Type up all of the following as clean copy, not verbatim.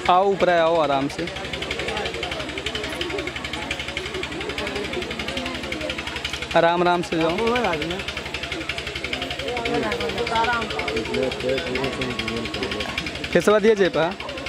आओ ऊपर आओ आराम से। आराम आराम से जाओ। कैसे दिए जेपा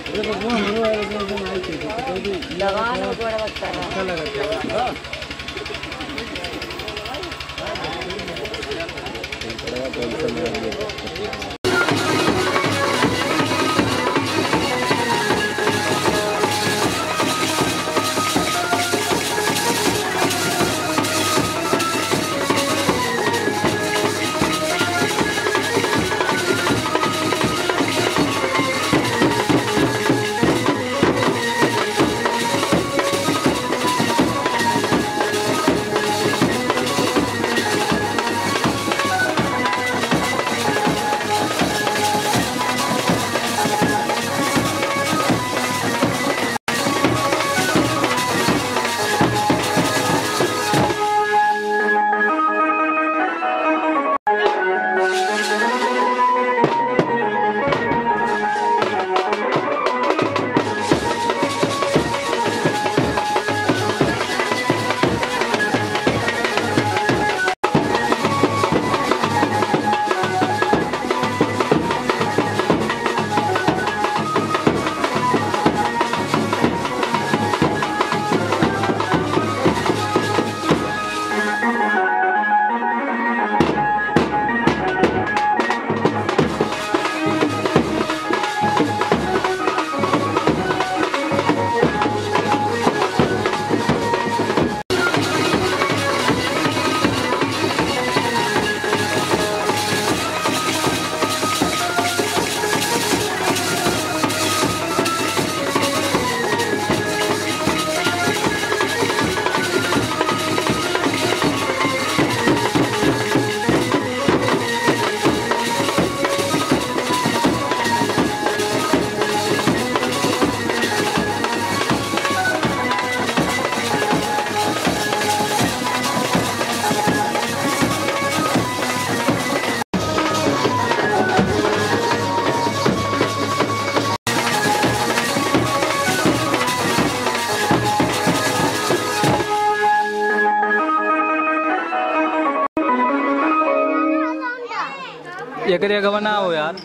ये करिए गवना हो यार।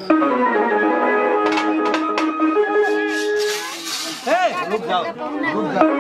रुक जाओ, रुक जाओ।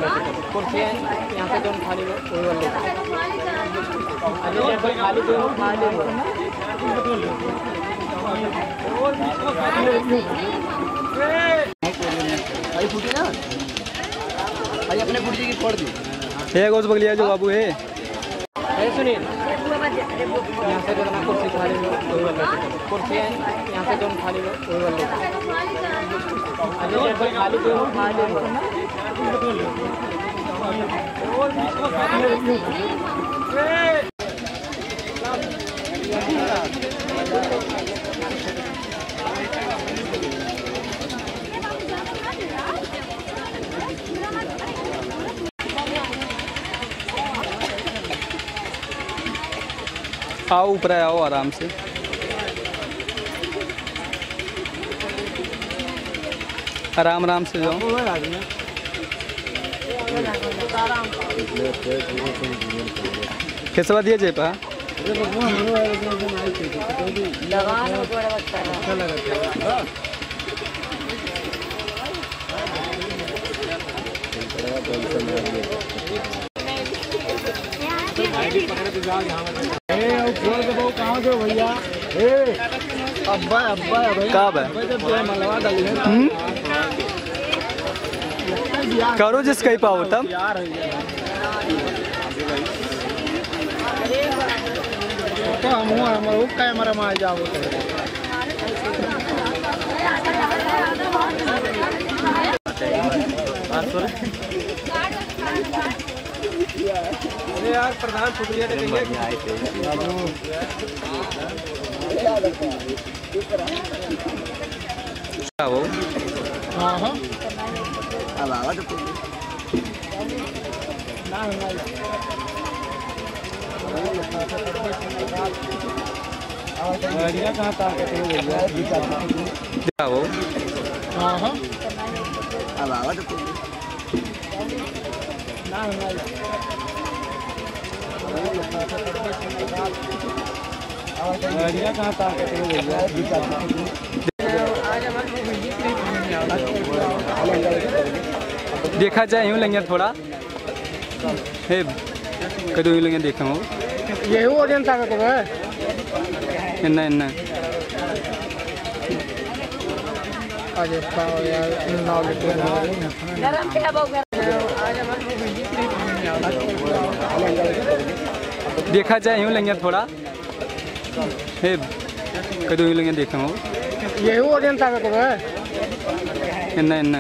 कुर्सी है यहाँ पे दोनों खाली वही वाले खाली दोनों खाली भाई फूटी ना भाई अपने फूटी की छोड़ दी है गोश बगलिया जो बाबू है सुनील यहाँ से दोनों कुर्सी खाली वही वाले कुर्सी है यहाँ से दोनों खाली वही वाले खाली दोनों खाली आओ ऊपर आओ आराम से। आराम आराम से जाओ। कैसे दिया जेपा कहाँ गए भैया अब्बा अब्बा कब है करो जिस कहीं पाओ तब कैमरा में आ जाओ यार प्रधान शुक्रिया देखा जाए यूँ लेंगे थोड़ा हे कदू यूँ लेंगे देखा हो ये वो जनता का है इन्ना इन्ना अरे पाओ यार देखा जाए यूँ लेंगे थोड़ा हे कदू यूँ लेंगे देखा हो ये वो जनता का है इन्ना इन्ना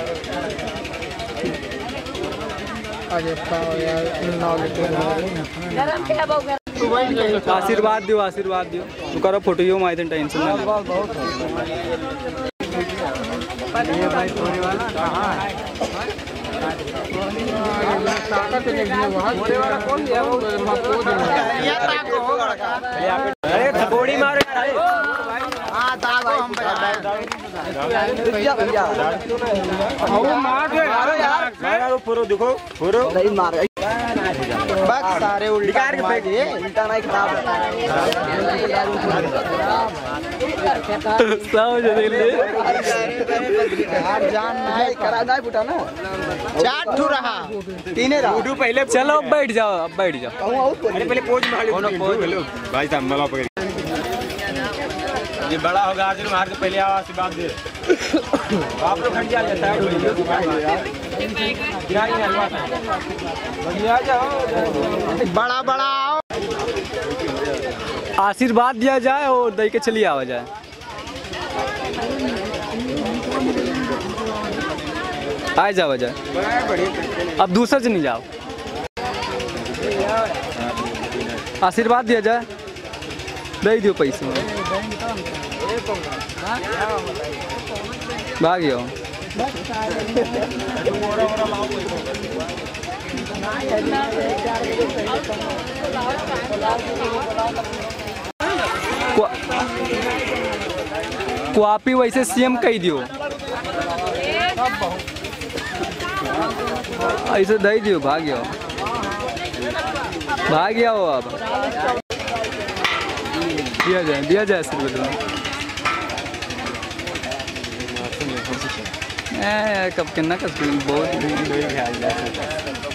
अरे पाओ यार आशीर्वाद दियो तू करो फोटो यो माई टेंशन ना थोड़ी मारे देखो सारे उल्टा उल्टा नहीं खराब जान नहीं करा नहीं बुटा ना चार ठू रहा तीन रहा पहले चलो अब बैठ जाओ अरे पहले पोज मार भाई साहब मला पकड़ ये बड़ा होगा आज मार के पहले आवाज से बात दे आप लोग खड़ जाइए साइड हो बड़ा बड़ा आशीर्वाद दिया जाए और दई के चलिए आवा जाए। आ जाओ जाए अब दूसरा से नहीं जाओ आशीर्वाद दिया जाए दे दियो पैसे भाग जाओ क्वापी वैसे सीएम कही दियो ऐसे दे दियो भाग जाओ अब दिया जाए सिर्फ कब कितना कस बहुत